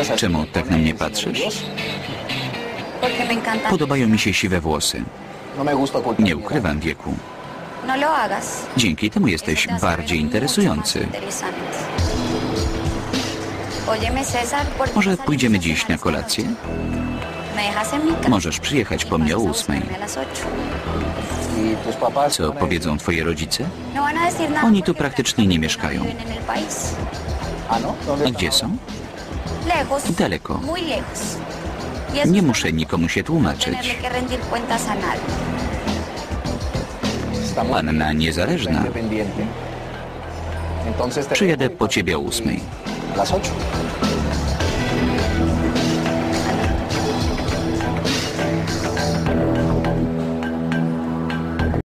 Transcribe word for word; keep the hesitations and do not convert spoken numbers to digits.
Czemu tak na mnie patrzysz? Podobają mi się siwe włosy. Nie ukrywam wieku. Dzięki temu jesteś bardziej interesujący. Może pójdziemy dziś na kolację? Możesz przyjechać po mnie o ósmej. Co powiedzą twoi rodzice? Oni tu praktycznie nie mieszkają. A gdzie są? Daleko. Nie muszę nikomu się tłumaczyć. Panna niezależna. Przyjadę po ciebie o ósmej.